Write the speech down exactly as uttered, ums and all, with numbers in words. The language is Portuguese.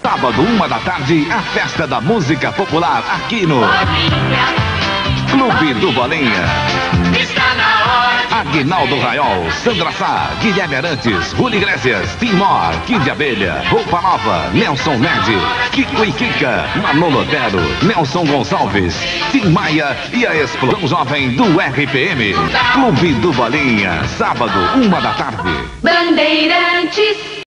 Sábado, uma da tarde, a festa da música popular aqui no Clube do Bolinha. Está na hora. Aguinaldo Raiol, Sandra Sá, Guilherme Arantes, Ruli Iglesias, Timor, Kid Abelha, Roupa Nova, Nelson Ned, Kiko e Kika, Manolo Otero, Nelson Gonçalves, Tim Maia e a explosão jovem do R P M. Clube do Bolinha, sábado, uma da tarde. Bandeirantes.